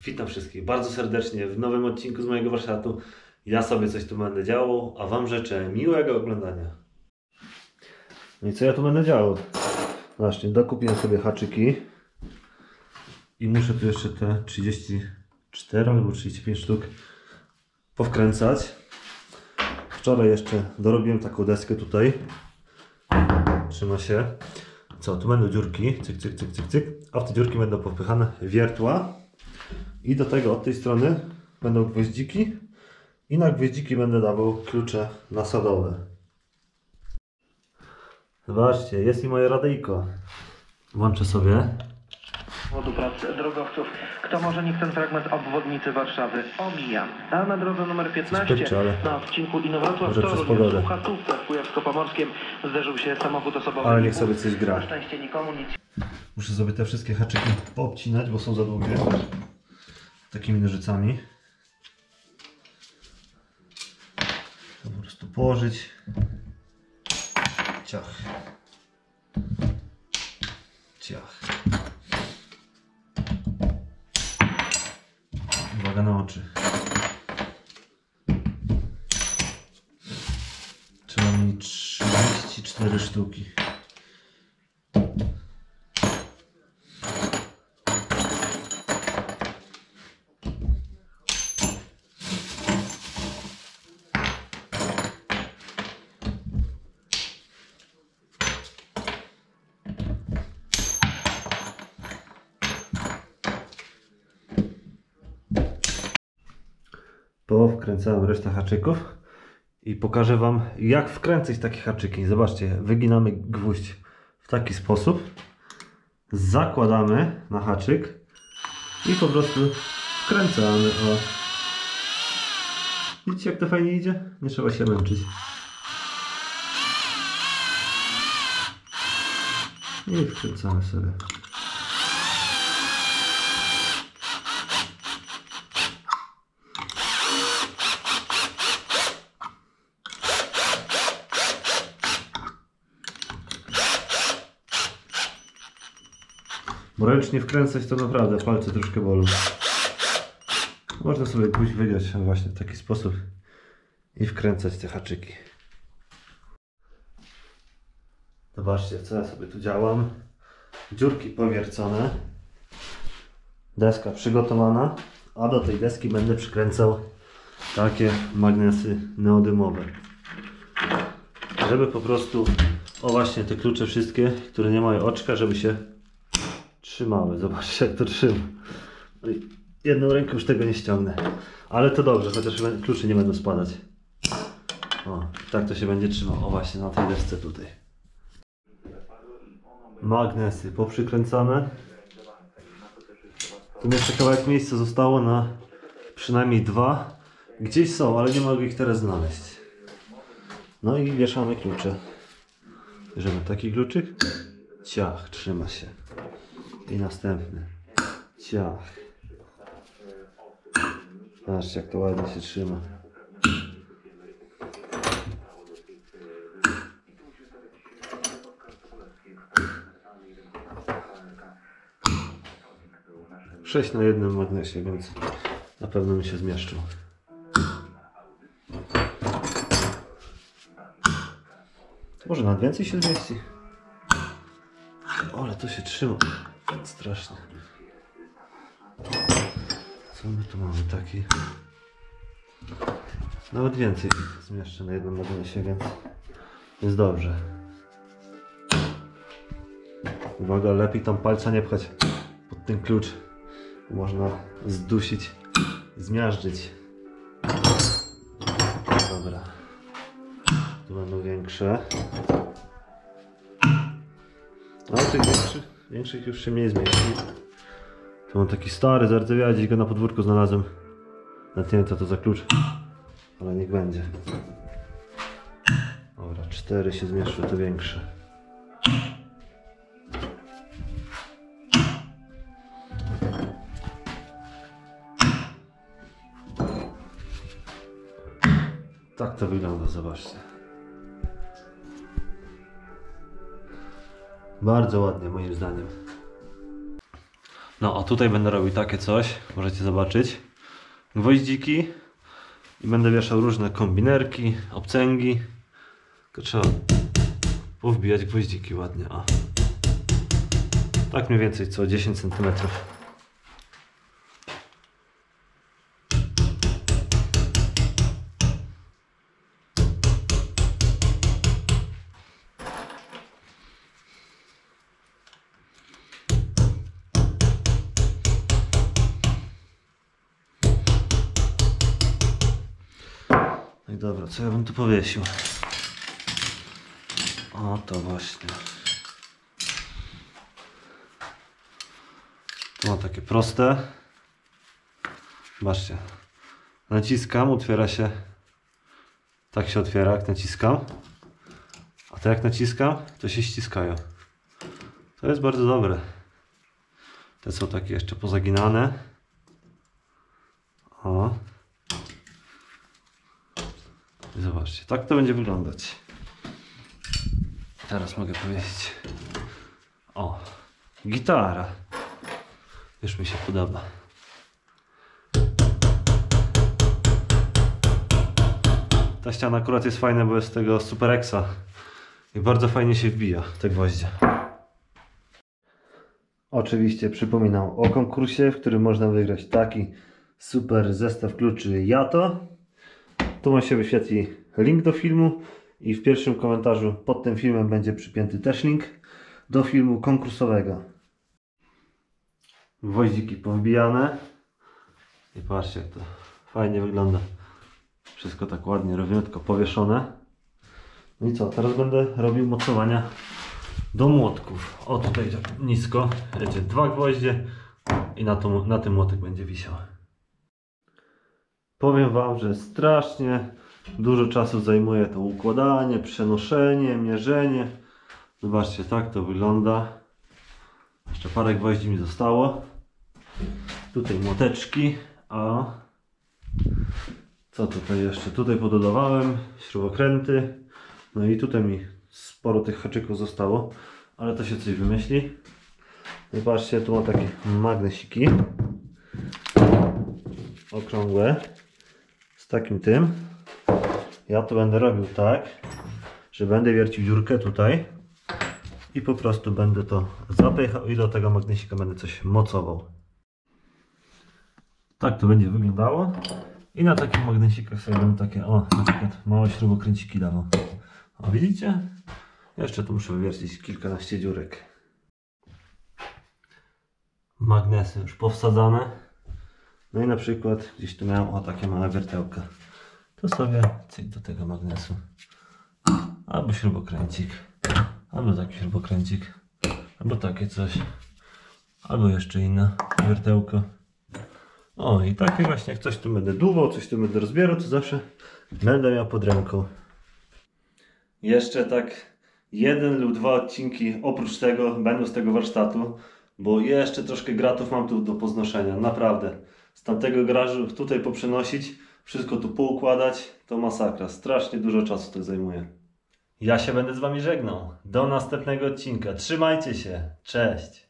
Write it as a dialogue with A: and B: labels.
A: Witam wszystkich bardzo serdecznie w nowym odcinku z mojego warsztatu. Ja sobie coś tu będę działał, a Wam życzę miłego oglądania. No i co ja tu będę działał? Właśnie, dokupiłem sobie haczyki i muszę tu jeszcze te 34 albo 35 sztuk powkręcać. Wczoraj jeszcze dorobiłem taką deskę tutaj. Trzyma się. Co? Tu będą dziurki, cyk, cyk, cyk, cyk, cyk, a w te dziurki będą popychane wiertła i do tego od tej strony będą gwoździki i na gwoździki będę dawał klucze nasadowe. Zobaczcie, jest i moje radyjko. Włączę sobie.
B: Powodu prac drogowców. Kto może, niech ten fragment obwodnicy Warszawy omija. A na drodze numer 15 na odcinku Inowrocław-Toruń w Puchatówce w Kujawsko-Pomorskiem zderzył się samochód osobowy.
A: Ale niech sobie coś gra.
B: Na szczęście nikomu nic.
A: Muszę sobie te wszystkie haczyki poobcinać, bo są za długie. Takimi nożycami. To po prostu położyć. Ciach. Ciach. Uwaga na oczy. Trzeba mi 34 sztuki. Powkręcałem resztę haczyków i pokażę Wam, jak wkręcić takie haczyki. Zobaczcie, wyginamy gwóźdź w taki sposób, zakładamy na haczyk i po prostu wkręcamy. O. Widzicie, jak to fajnie idzie? Nie trzeba się męczyć. I wkręcamy sobie. Bo ręcznie wkręcać to naprawdę palce troszkę bolą. Można sobie gwóźdź wygiąć właśnie w taki sposób i wkręcać te haczyki. Zobaczcie, co ja sobie tu działam. Dziurki powiercone. Deska przygotowana. A do tej deski będę przykręcał takie magnesy neodymowe. Żeby po prostu, o właśnie te klucze wszystkie, które nie mają oczka, żeby się trzymały. Zobaczcie, jak to trzyma. No i jedną ręką już tego nie ściągnę. Ale to dobrze, chociaż klucze nie będą spadać. O, tak to się będzie trzymał. O, właśnie na tej desce tutaj. Magnesy poprzykręcane. Tu jeszcze kawałek miejsca zostało na przynajmniej 2. Gdzieś są, ale nie mogę ich teraz znaleźć. No i wieszamy klucze. Bierzemy taki kluczyk. Ciach, trzyma się. I następny. Ciach. Zobaczcie, jak to ładnie się trzyma. Sześć na jednym magnesie, więc na pewno mi się zmieszczą. Może nawet więcej się zmieści. O, ale to się trzyma. Strasznie. Co my tu mamy taki? Nawet więcej zmieszczę na jednym magnesie, więc jest dobrze. Uwaga, lepiej tam palca nie pchać pod ten klucz. Można zdusić, zmiażdżyć. Dobra. Tu będą większe. Ale tych większych już się mniej zmieści. Tu mam taki stary, zardzewiały, gdzieś go na podwórku znalazłem. Nawet nie wiem, co to za klucz, ale niech będzie. Dobra, 4 się zmieszczą, te większe. Tak to wygląda, zobaczcie. Bardzo ładnie, moim zdaniem. No a tutaj będę robił takie coś, możecie zobaczyć. Gwoździki i będę wieszał różne kombinerki, obcęgi. Tylko trzeba powbijać gwoździki ładnie. O. Tak mniej więcej co 10 cm. No i dobra, co ja bym tu powiesił? O, to właśnie. Tu mam takie proste. Zobaczcie. Naciskam, otwiera się. Tak się otwiera, jak naciskam. A to jak naciskam, to się ściskają. To jest bardzo dobre. Te są takie jeszcze pozaginane. O. I zobaczcie, tak to będzie wyglądać. Teraz mogę powiedzieć. O, gitara. Już mi się podoba. Ta ściana akurat jest fajna, bo jest z tego Super Exa. I bardzo fajnie się wbija te gwoździe. Oczywiście przypominam o konkursie, w którym można wygrać taki super zestaw kluczy Yato. Tu wam się wyświetli link do filmu i w pierwszym komentarzu pod tym filmem będzie przypięty też link do filmu konkursowego. Gwoździki powbijane i patrzcie, jak to fajnie wygląda. Wszystko tak ładnie, równiutko powieszone. No i co, teraz będę robił mocowania do młotków. O, tutaj tak nisko, wiecie, 2 gwoździe i na tym młotek będzie wisiał. Powiem wam, że strasznie dużo czasu zajmuje to układanie, przenoszenie, mierzenie. Zobaczcie, tak to wygląda. Jeszcze parę gwoździ mi zostało. Tutaj młoteczki. A co tutaj jeszcze? Tutaj pododawałem śrubokręty. No i tutaj mi sporo tych haczyków zostało, ale to się coś wymyśli. No i patrzcie, tu mam takie magnesiki okrągłe z takim tym. Ja to będę robił tak, że będę wiercił dziurkę tutaj i po prostu będę to zapychał i do tego magnesika będę coś mocował. Tak to będzie wyglądało. I na takich magnesikach sobie będę takie, o, na przykład małe śrubokręciki dawał. O, widzicie? Jeszcze tu muszę wywiercić kilkanaście dziurek. Magnesy już powsadzane. No i na przykład gdzieś tu miałem, o, takie małe wiertełka. To sobie cyk do tego magnesu. Albo śrubokręcik. Albo taki śrubokręcik. Albo takie coś. Albo jeszcze inne wiertełko. O, i takie właśnie, jak coś tu będę dłuwał, coś tu będę rozbierał, to zawsze będę miał pod ręką. Jeszcze tak 1 lub 2 odcinki oprócz tego będą z tego warsztatu, bo jeszcze troszkę gratów mam tu do poznoszenia, naprawdę. Z tamtego garażu tutaj poprzenosić, wszystko tu poukładać, to masakra. Strasznie dużo czasu to zajmuje. Ja się będę z wami żegnał. Do następnego odcinka. Trzymajcie się. Cześć.